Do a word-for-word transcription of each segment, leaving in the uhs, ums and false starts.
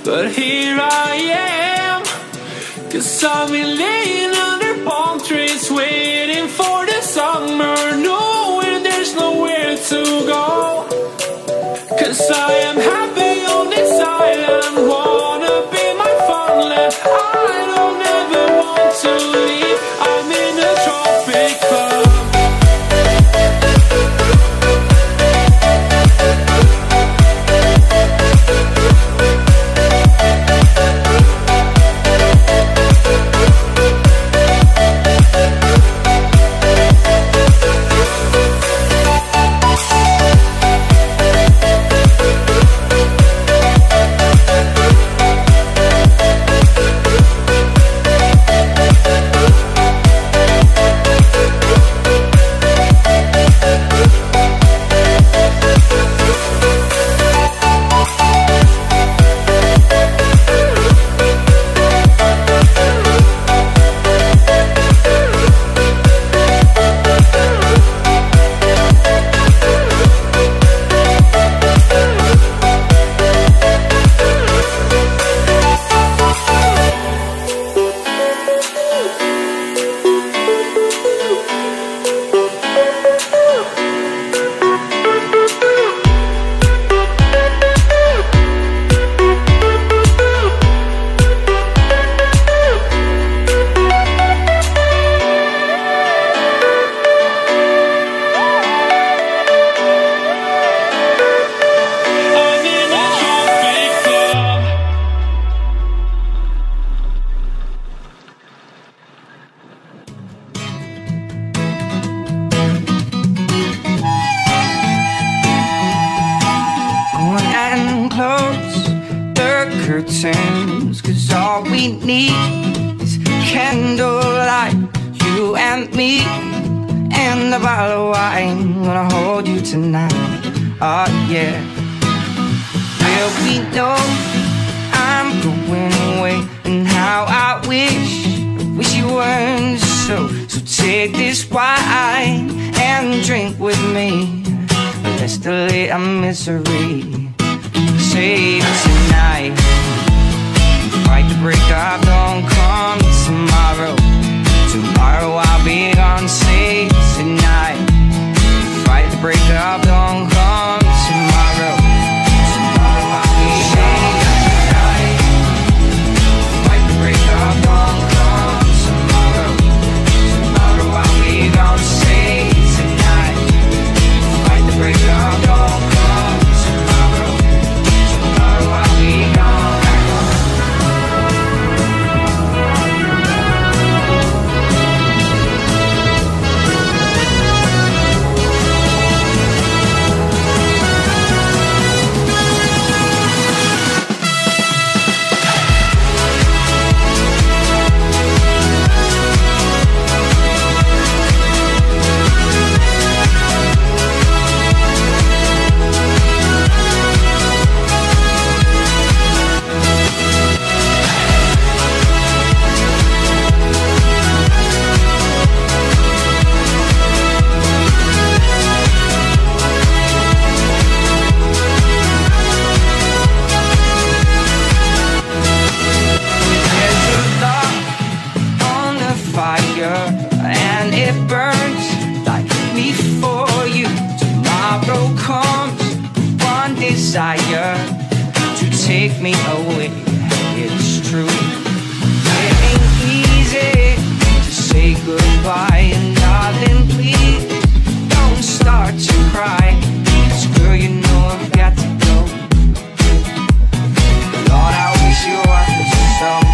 but here I am. Cause I've been laying under palm trees, waiting for the summer, knowing there's nowhere to go. Cause I am happy on this island, wanna be my farmland. I don't ever want to leave, I'm in a tropic club. Curtains, cause all we need is candlelight, you and me, and a bottle of wine. Gonna hold you tonight, oh yeah. Well, we know I'm going away, and how I wish, wish you weren't so. So take this wine and drink with me, let's delay our misery. Save tonight, fight the break of dawn, come tomorrow. Tomorrow I'll be gone, save tonight. Fight the break of dawn, come tomorrow. Tomorrow I'll be gone tonight. Fight the break of dawn, come tomorrow. Tomorrow I'll be gone, save tonight. Fight the break of dawn, come tomorrow. Tomorrow I'll be gone. And it burns like me for you. Tomorrow comes one desire to take me away. It's true, it ain't easy to say goodbye. And darling, please don't start to cry, 'cause girl, you know I've got to go. Lord, I wish you were so.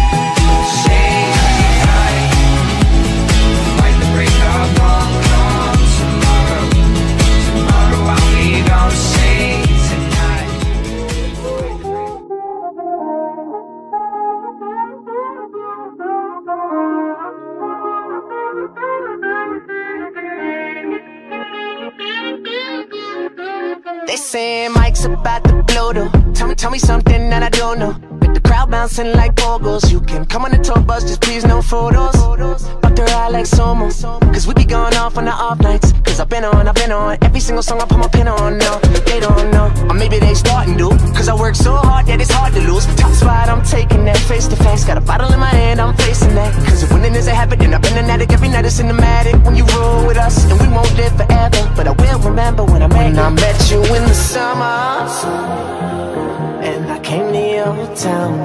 They saying Mike's about to blow though. Tell me, tell me something that I don't know. With the crowd bouncing like pogos. You can come on the tour bus, just please no photos. But they're out like Somo, cause we be going off on the off nights. Cause I've been on, I've been on every single song I put my pin on. No, they don't know, or maybe they starting to. Cause I work so hard that it's hard to lose. Top spot, I'm taking that face to face. Got a bottle in my hand, I'm facing that. Cause if winning is a habit, then I've been an addict. Every night it's cinematic. When you roll with us, and we won't live forever, but I will remember when I met when I met you in the summer. And I came to your town.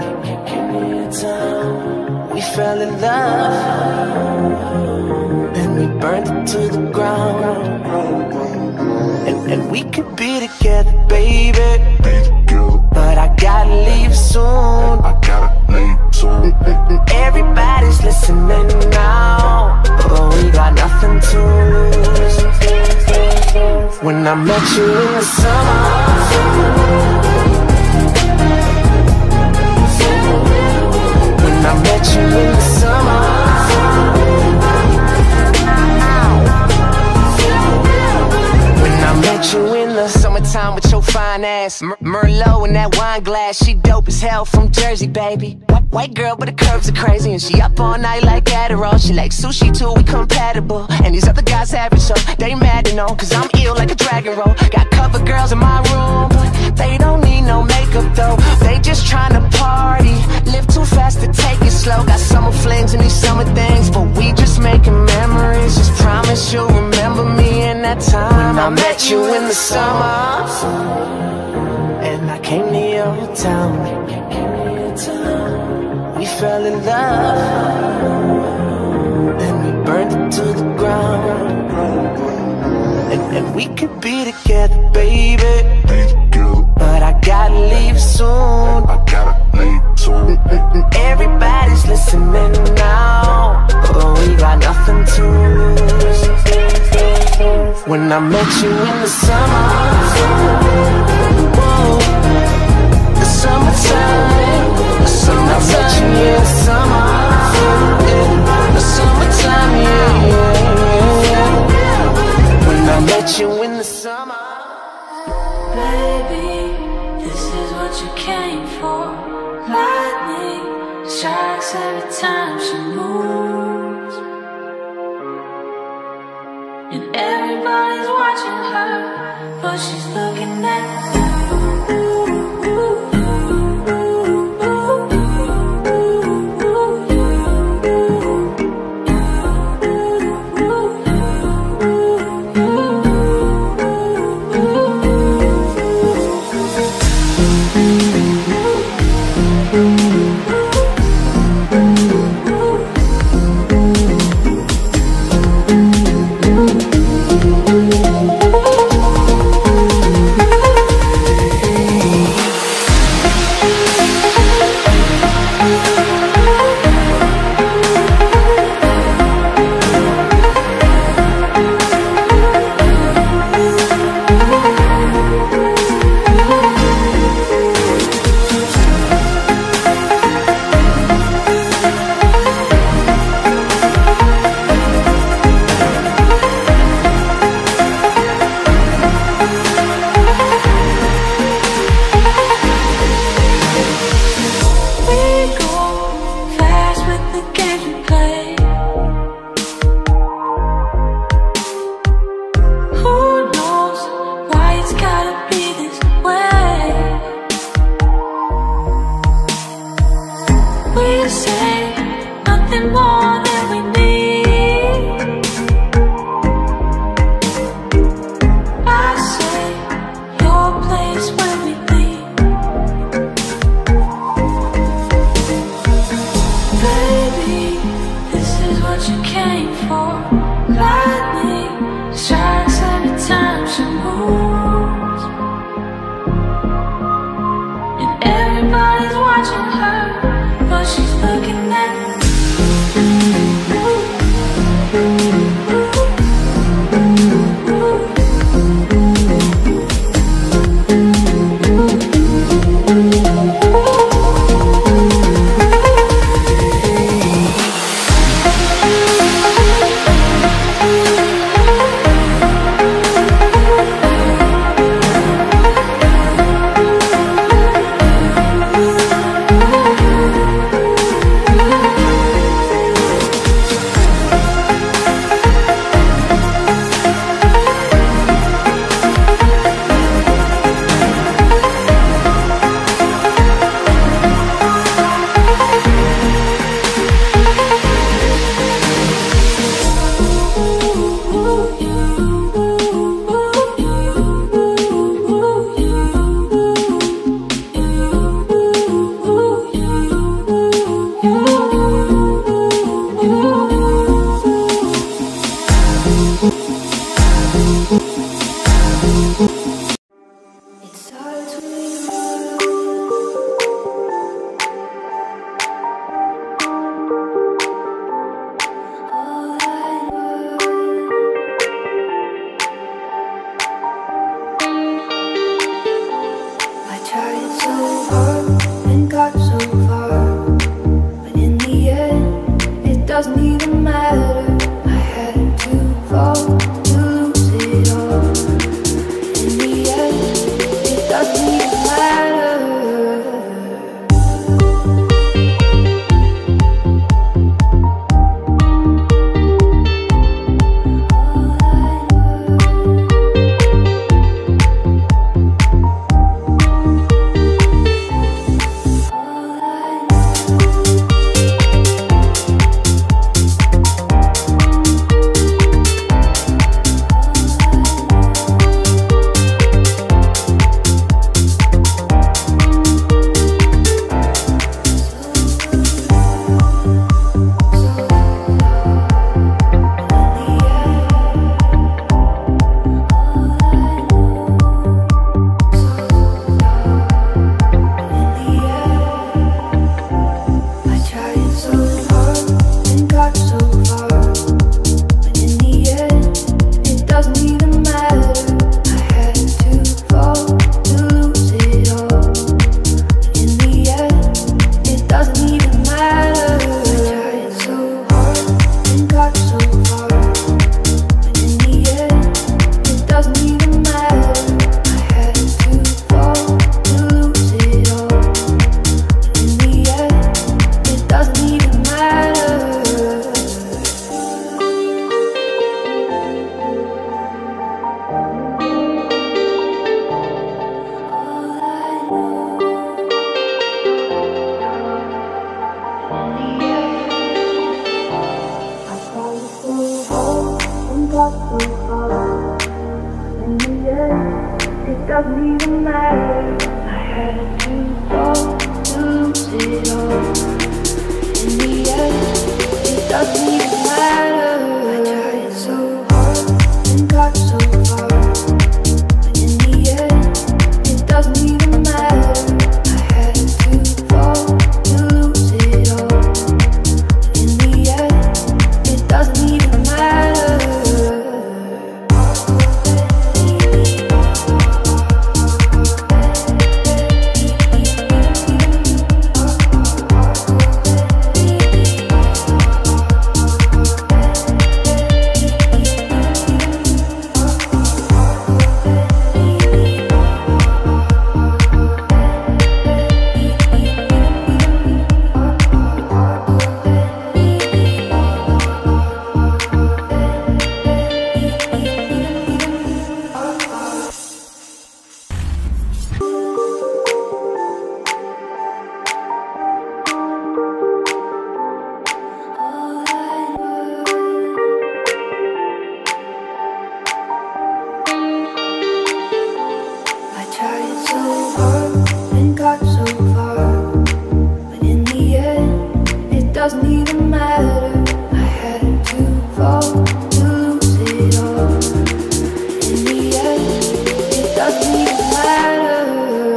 We fell in love, then we burned it to the ground. And, and we could be together, baby, but I gotta leave soon. I gotta leave soon. Everybody's listening now, but we got nothing to lose. When I met you in the summer, I met you in the summer. When I met you in the summertime with your fine ass, Mer Merlot in that wine glass. She dope as hell from Jersey, baby. White girl, but the curves are crazy, and she up all night like Adderall. She like sushi too, we compatible. And these other guys average, so they mad to know, cause I'm ill like a dragon roll. Got cover girls in my room, but they don't need no makeup though. They just tryna party, live too fast to take it slow. Got summer flings and these summer things, but we just making memories. Just promise you'll remember me in that time when I met you in the summer. And I came to your town. We fell in love, then we burned it to the ground. And, and we could be together, baby, but I gotta leave soon. I gotta leave soon. Everybody's listening now, but we got nothing to lose. When I met you in the summer, whoa, the summertime. I met you in the summer, yeah. The summertime, yeah, yeah, yeah. When I met you in the summer. Baby, this is what you came for. Lightning strikes every time she moves, and everybody's watching her, but she's looking at you. Everybody's watching her, but she's looking at me. doesn't even matter. I had to fall to lose it all. In the end, it doesn't even matter. I tried so hard and got so far, but in the end, it doesn't even matter. I had to fall to lose it all. In the end, it doesn't even matter. Doesn't even matter. I had to fall to lose it all. In the end, it doesn't even matter.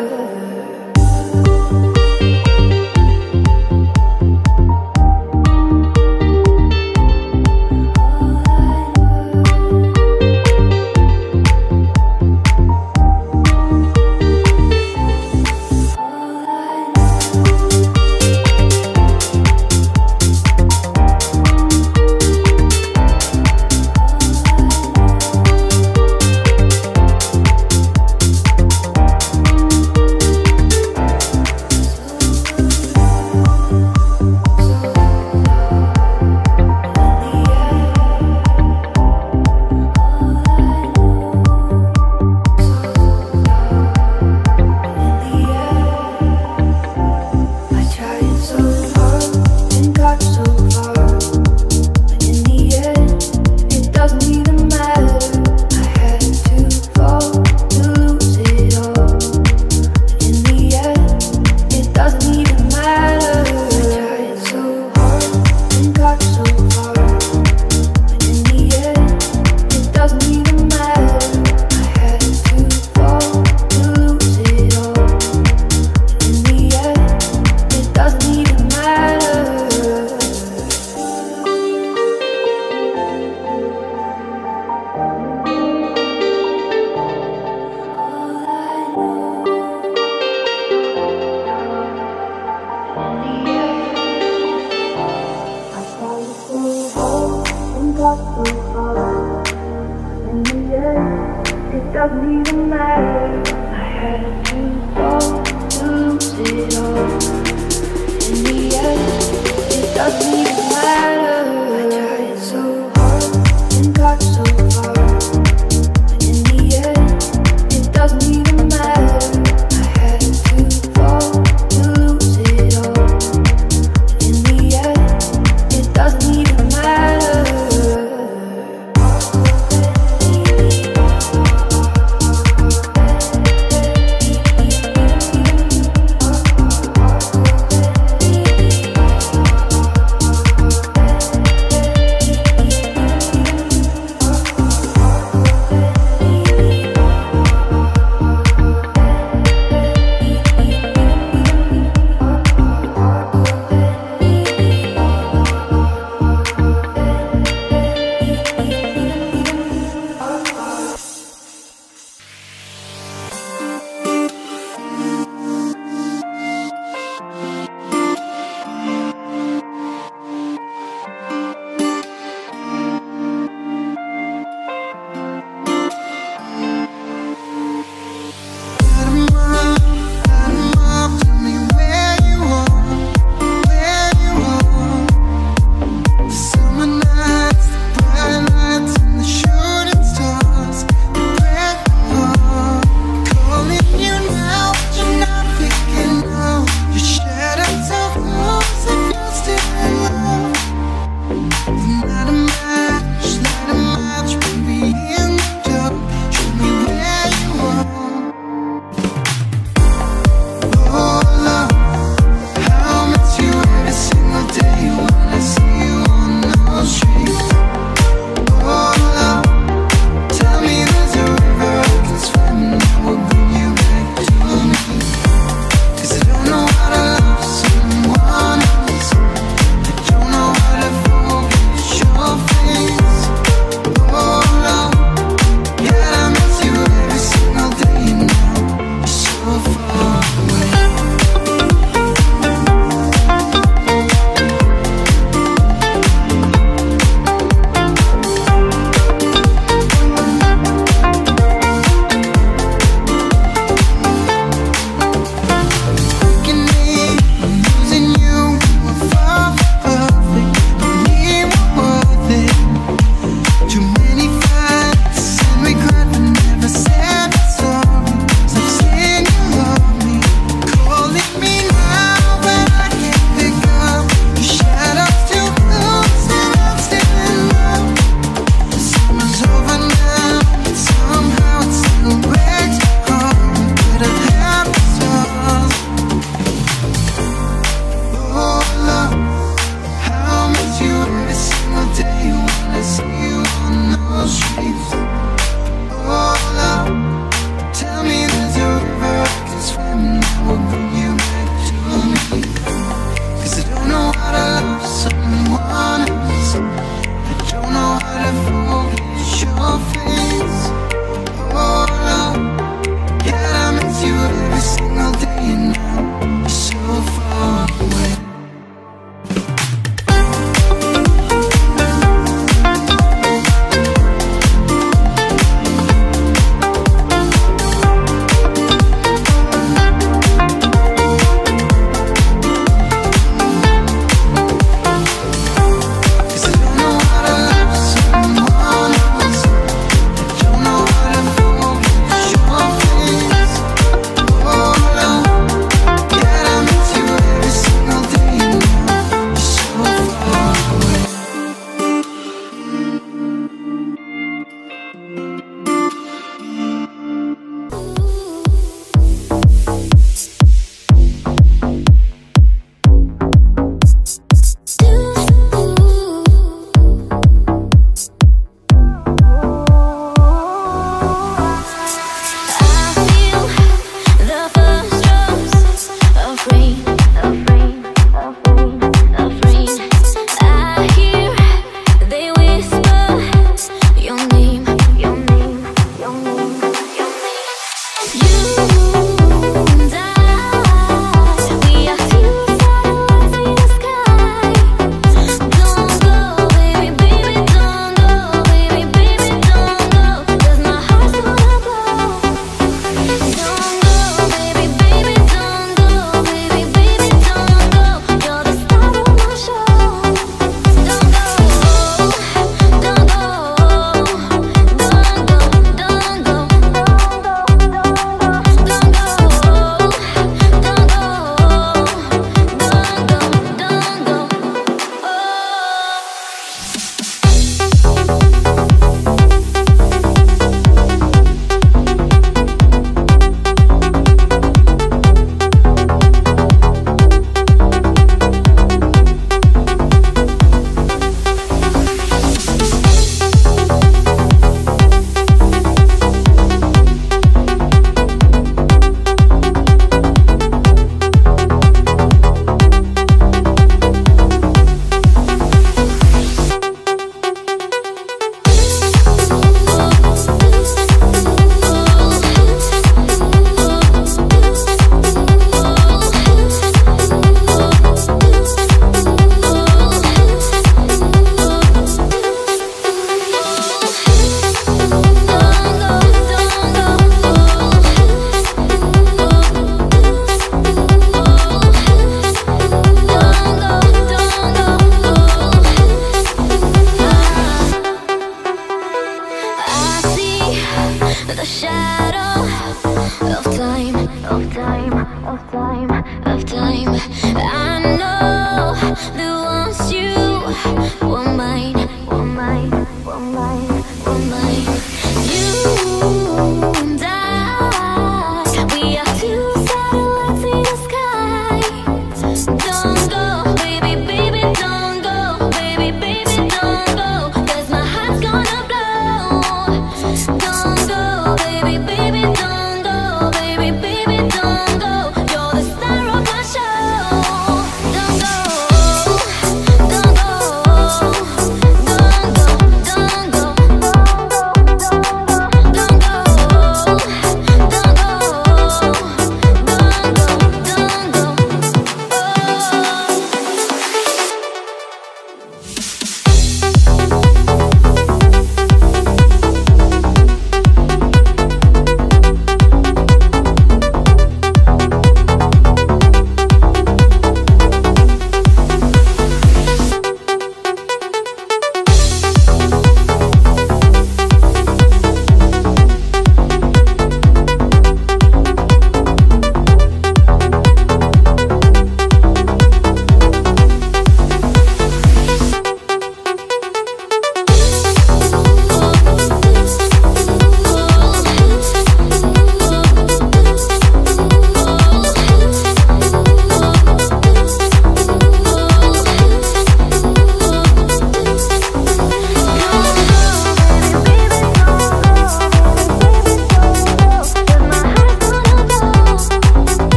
It doesn't even matter. I had to fall to lose it all. In the end, it doesn't even matter. I tried so hard and got so far, but in the end, it doesn't even matter. I had to fall to lose it all. In the end, it doesn't even matter. Oh,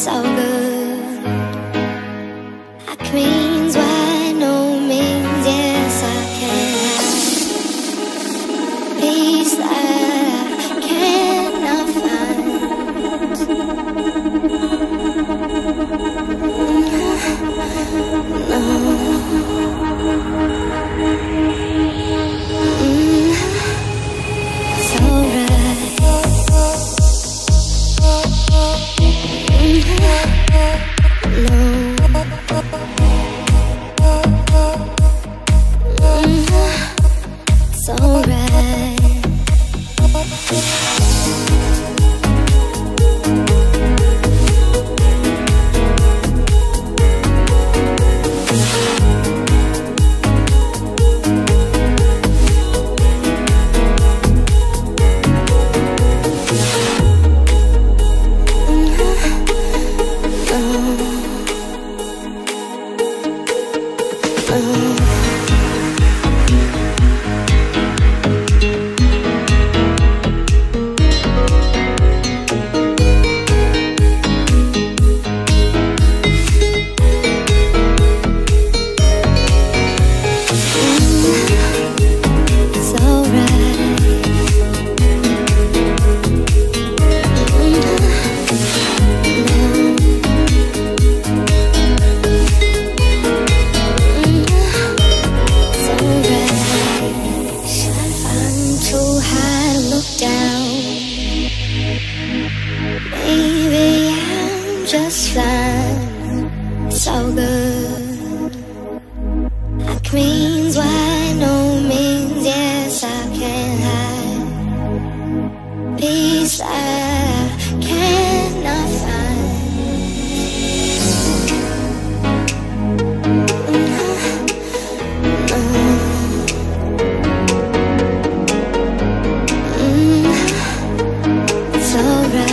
so good. That means by no means, yes, I can have peace that I cannot find. No. Mm. It's alright. No. It's alright. Just fine, so good. That means by no means, yes, I can hide peace I cannot find. Mm, it's alright.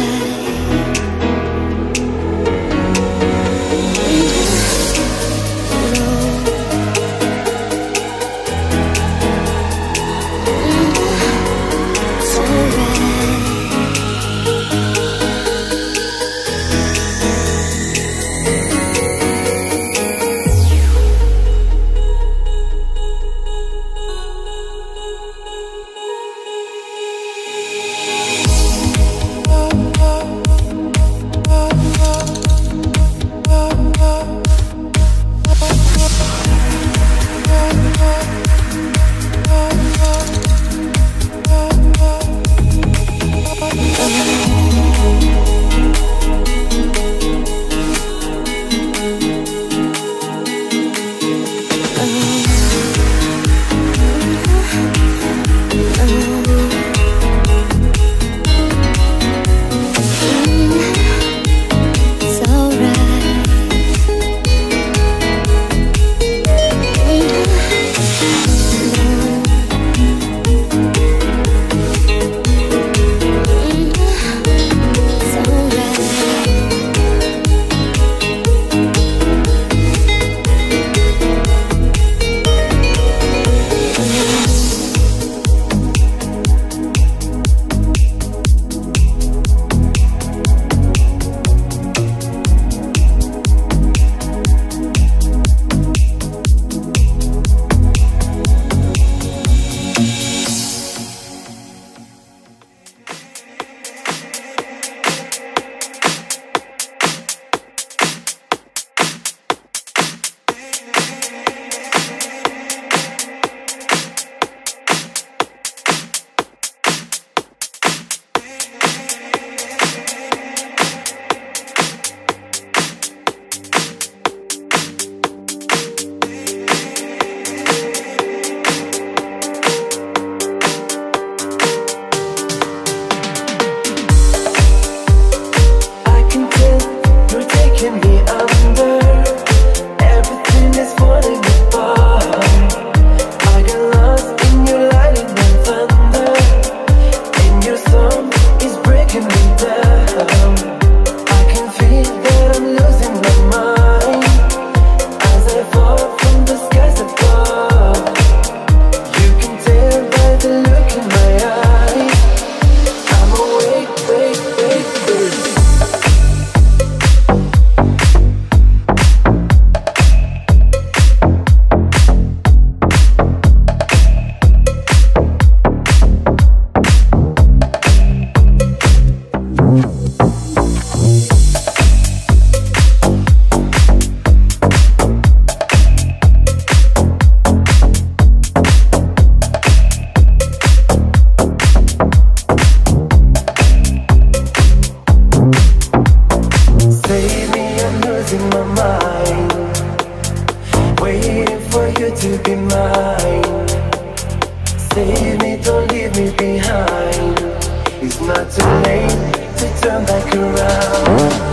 losing my mind, waiting for you to be mine. Save me, don't leave me behind. It's not too late to turn back around.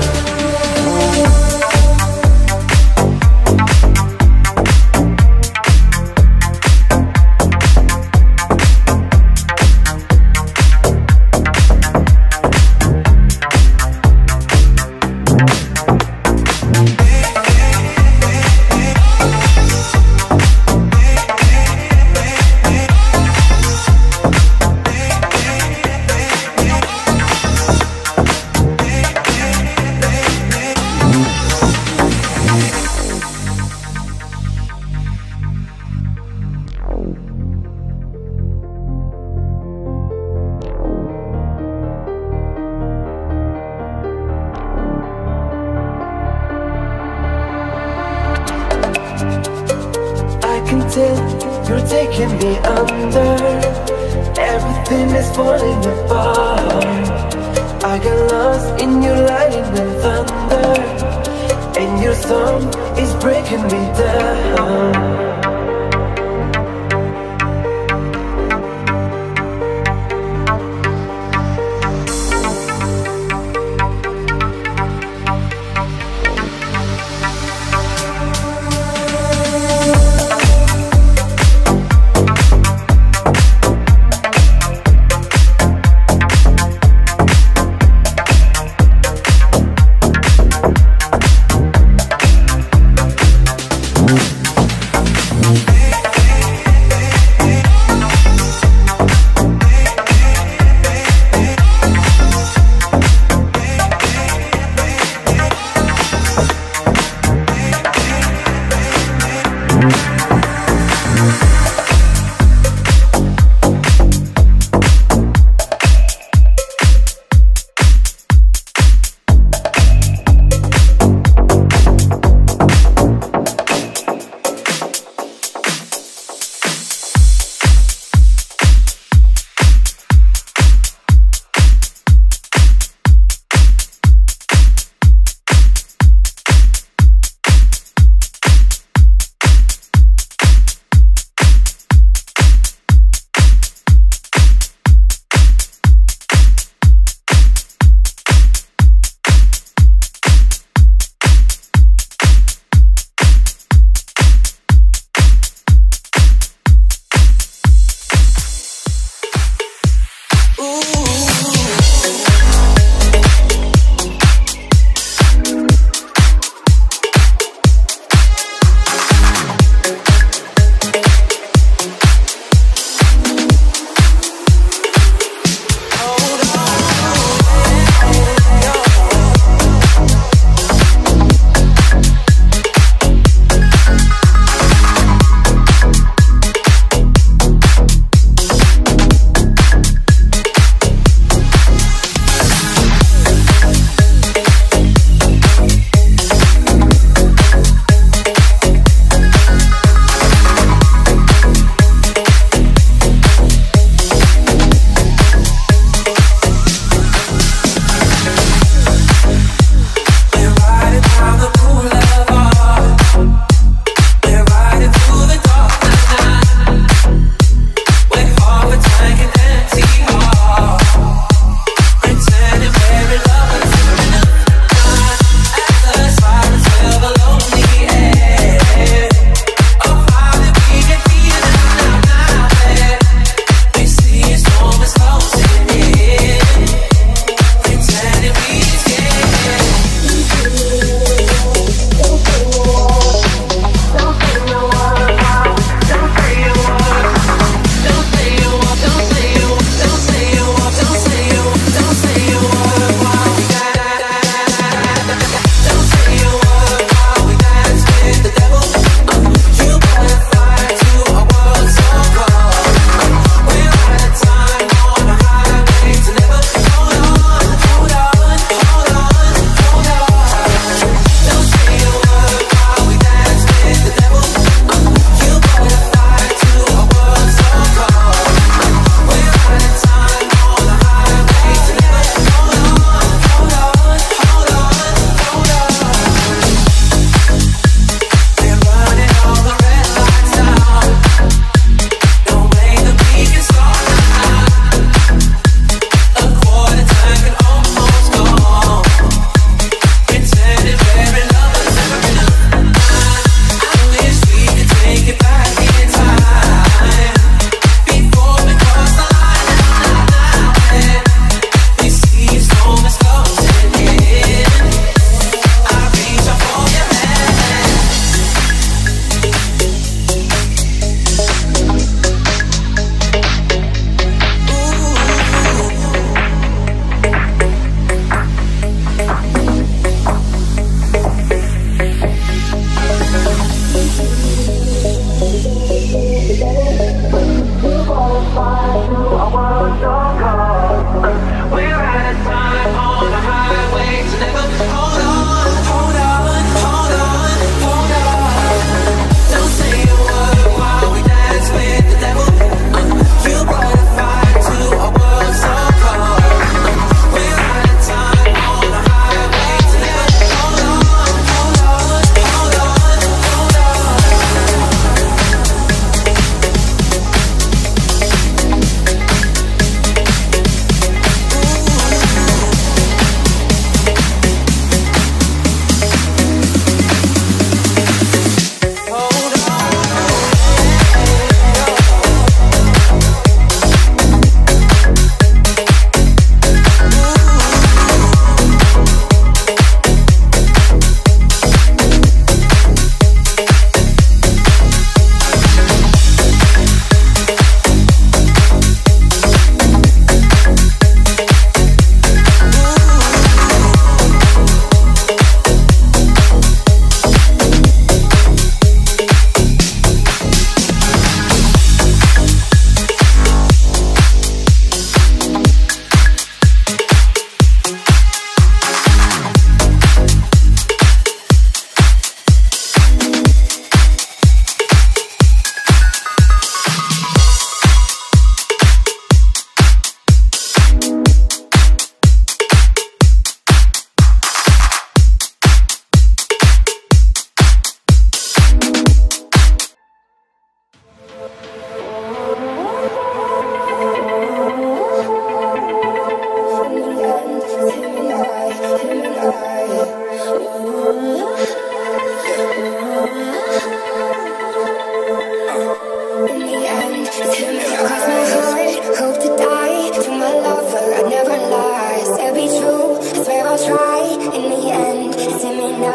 You're taking me under. Everything is falling apart. I got lost in your lightning and thunder, and your song is breaking me down.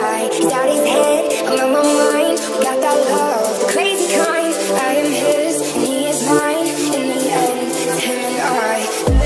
night. He's out his head, I'm on my mind. We got that love, the crazy kind. I am his, and he is mine. In the end, it's him and I.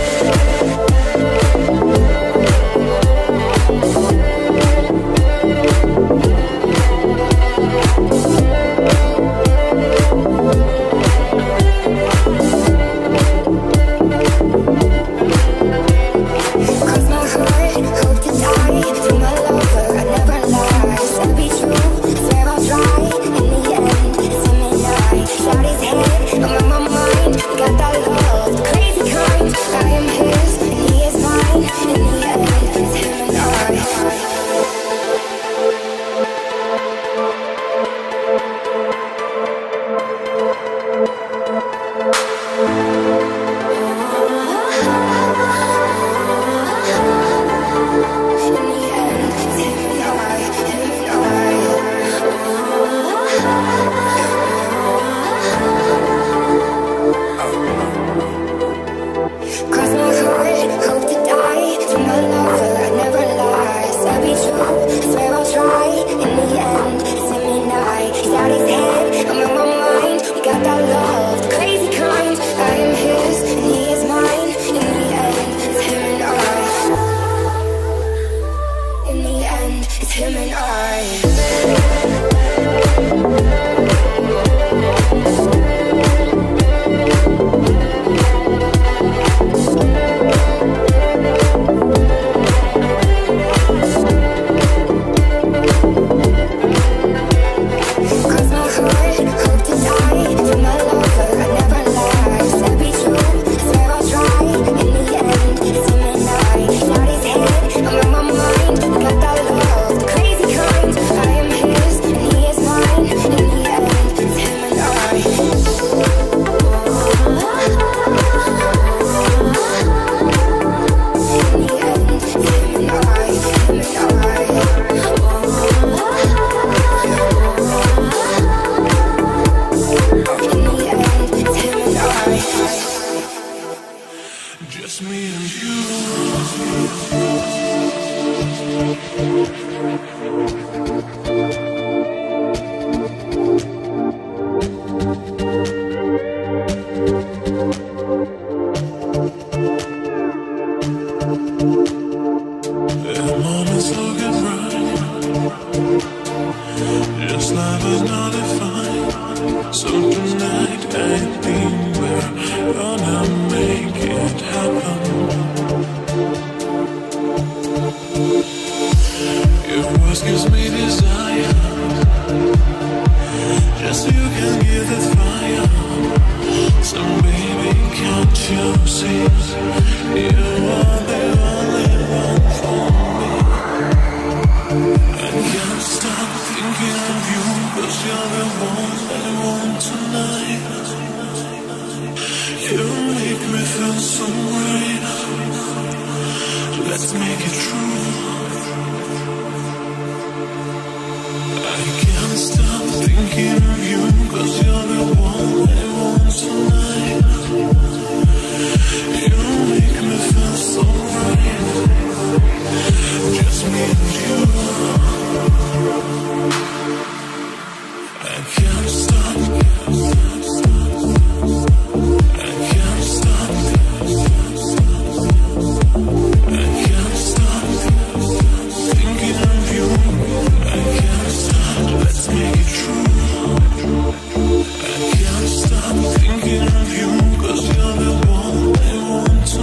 Thinking of you, 'cause you're the one I want to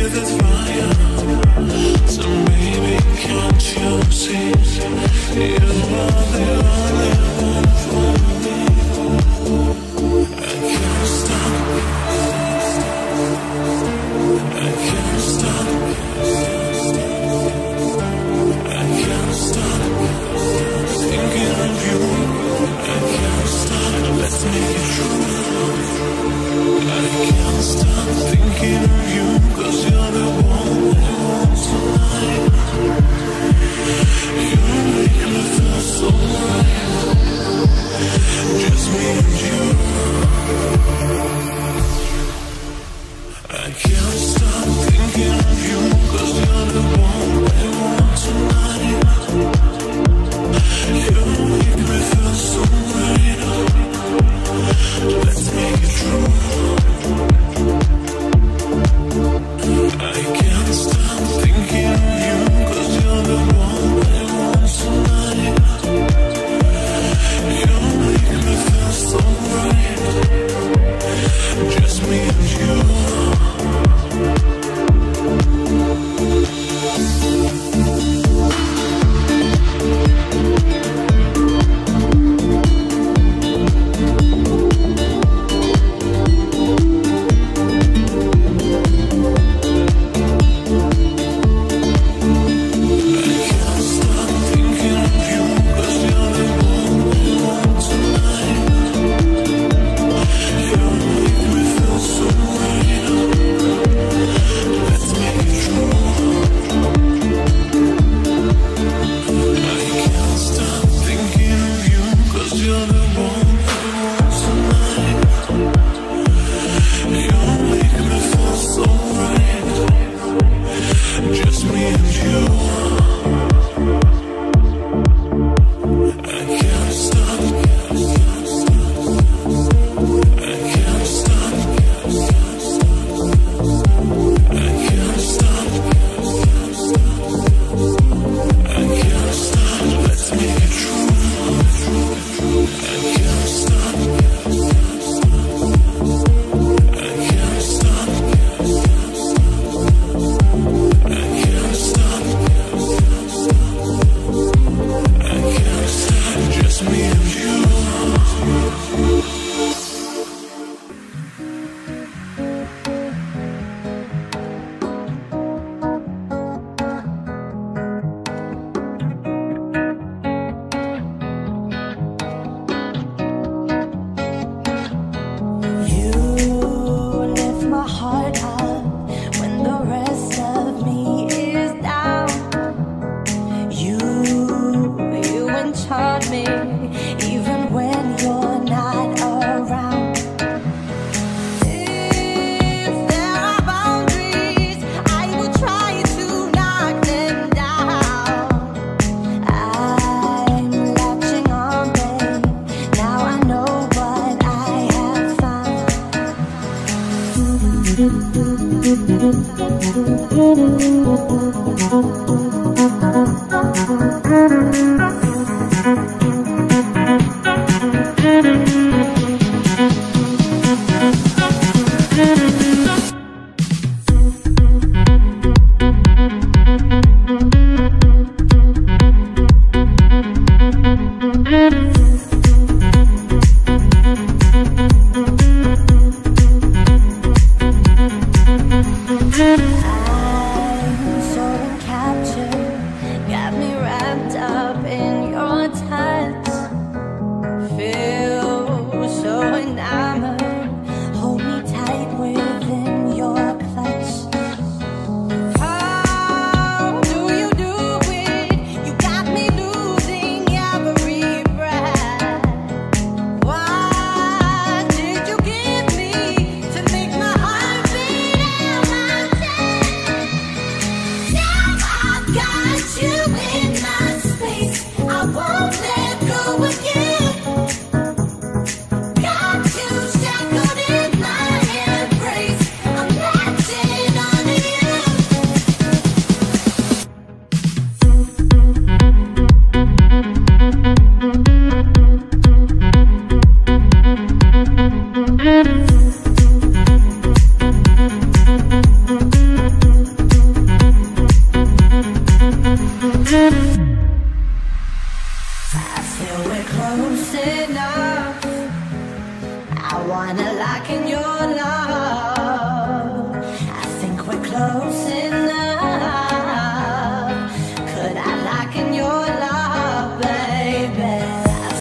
What did you give me to make my heart beat out my chest? we're close enough. I wanna lock in your love. I think we're close enough.